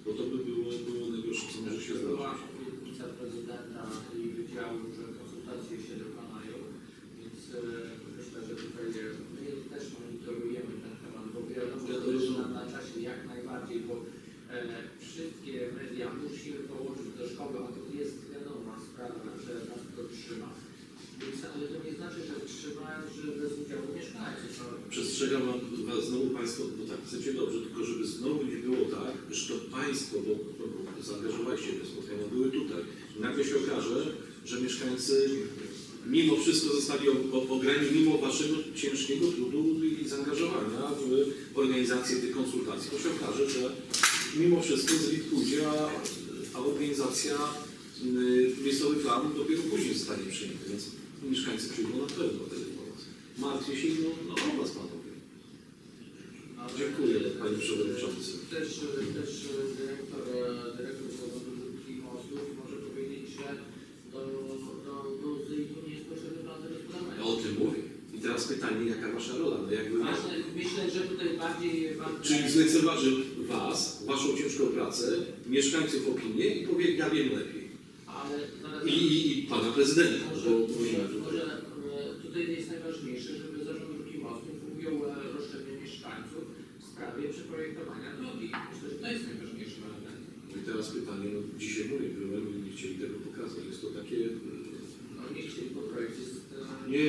bo to by było najgorsze, co może się zdarzyć. Była obietnica prezydenta i wydziału, że konsultacje się dokonają, więc myślę, że tutaj my też monitorujemy ten temat, bo wiadomo, że na czasie jak najbardziej, bo wszystkie media musimy położyć do szkoły, a to jest wiadoma sprawa, że nas to trzyma. Więc, ale to nie znaczy, że trzyma, że bez udziału mieszkańców. Przestrzegam was znowu Państwo, bo tak chcecie dobrze, tylko żeby znowu nie było tak, że to Państwo, bo zaangażowaliście te spotkania, były tutaj. I nagle się okaże, że mieszkańcy mimo wszystko zostali ograni, mimo Waszego ciężkiego trudu i zaangażowania w organizację tych konsultacji. To się okaże, że mimo wszystko ZRID pójdzie, a organizacja miejscowy plan dopiero później zostanie przyjęty, więc mieszkańcy przyjdą na pewno wtedy po nas. Martwię się o Was, panowie. Dziękuję, Panie Przewodniczący. Też dyrektor Zarządu Dróg i Mostów może powiedzieć, że do ZRID-u nie jest potrzebny plan zagospodarowania. Ja o tym mówię. I teraz pytanie, jaka Wasza rola? No jakby myślę, że tutaj bardziej... Czyli zlekceważy Was, Waszą ciężką pracę, mieszkańców opinię i powie, ja wiem lepiej. Ale I Pana Prezydenta. Może tutaj jest najważniejsze, żeby Zarząd Dróg i Mostów ujął roszczenie mieszkańców w sprawie przeprojektowania drogi. Myślę, że to jest najważniejszy element. No i teraz pytanie, no dzisiaj mówię, byłem i nie chcieli tego pokazać. Jest to takie... No nie chcieli, bo projekt jest... Nie,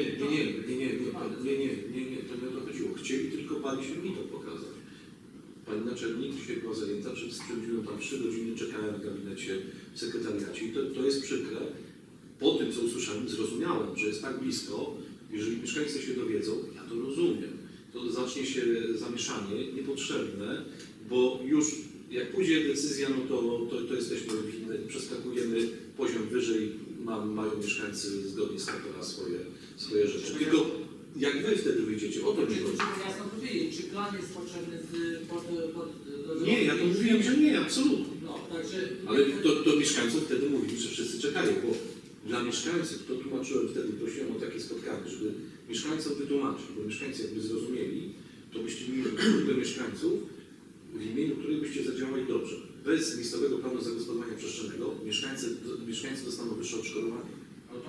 to nie o to chodziło. Chcieli, tylko bali się mi to pokazać. Pani naczelnik dzisiaj była zajęta, spędziłem tam 3 godziny, czekałem w gabinecie w sekretariacie i to jest przykre. Po tym, co usłyszałem, zrozumiałem, że jest tak blisko, jeżeli mieszkańcy się dowiedzą, ja to rozumiem, to zacznie się zamieszanie niepotrzebne, bo już jak pójdzie decyzja, no to jesteśmy winni, przeskakujemy poziom wyżej, mają mieszkańcy zgodnie z kartą swoje rzeczy. Tylko jak Wy wtedy wyjdziecie, o to nie chodzi. Jasno powiedzieć, czy plan jest potrzebny Nie, ja to mówiłem, że nie, absolutnie. No, także... Ale to mieszkańców wtedy mówili, że wszyscy czekają, bo dla mieszkańców, to tłumaczyłem wtedy, prosiłem o takie spotkanie, żeby mieszkańcom wytłumaczyć, bo mieszkańcy jakby zrozumieli, to byście mieli grupę mieszkańców, w imieniu których byście zadziałali dobrze. Bez miejscowego planu zagospodarowania przestrzennego mieszkańcy dostaną wyższe odszkodowanie.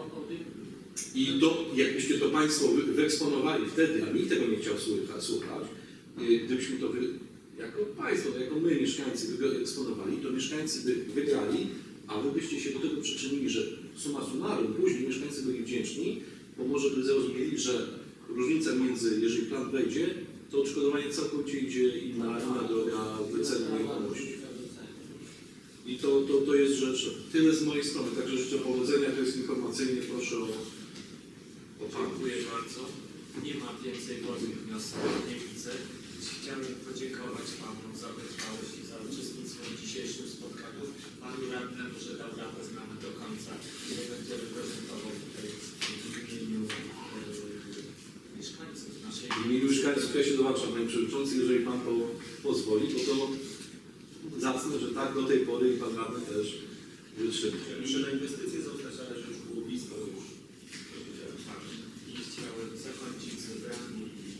I jakbyście to Państwo wyeksponowali wtedy, a nikt tego nie chciał słuchać, gdybyśmy to jako Państwo, jako my mieszkańcy wyeksponowali, to mieszkańcy by wygrali, a Wy byście się do tego przyczynili, że summa summarum później mieszkańcy byli wdzięczni, bo może by zrozumieli, że różnica między, jeżeli plan wejdzie, to odszkodowanie całkowicie idzie inna droga wyceny nieruchomości. I to jest rzecz, tyle z mojej strony, także życzę powodzenia, to jest informacyjnie, proszę o Pana. Dziękuję bardzo. Nie ma więcej wolnych wniosków, nie widzę. Chciałbym podziękować Panu za wytrwałość i za uczestnictwo w dzisiejszym spotkaniu. Panu radnemu, że dał radę z nami do końca i że będzie reprezentował tutaj w imieniu mieszkańców naszej... W imieniu mieszkańców ja się dołączam, Panie Przewodniczący, jeżeli Pan to pozwoli, bo to zacne, że tak do tej pory i Pan radny też wytrzyma. Muszę na inwestycje zostać, ale że już było blisko, już Tak. I chciałem zakończyć zebranie i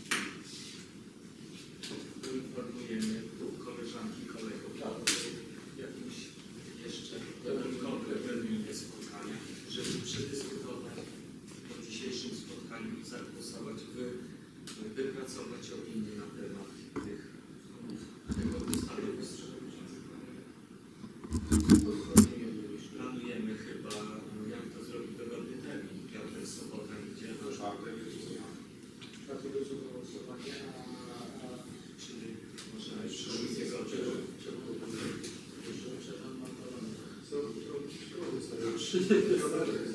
poinformujemy koleżanki, kolegów o jakimś jeszcze dodatkowe terminie spotkania, żeby przedyskutować po dzisiejszym spotkaniu i zagłosować, wypracować opinię na temat tego stanowiska. Planujemy chyba, jak to zrobić dogodny termin. Piątek, sobota, niedziela. czwartek. Czyli może drugiego Co?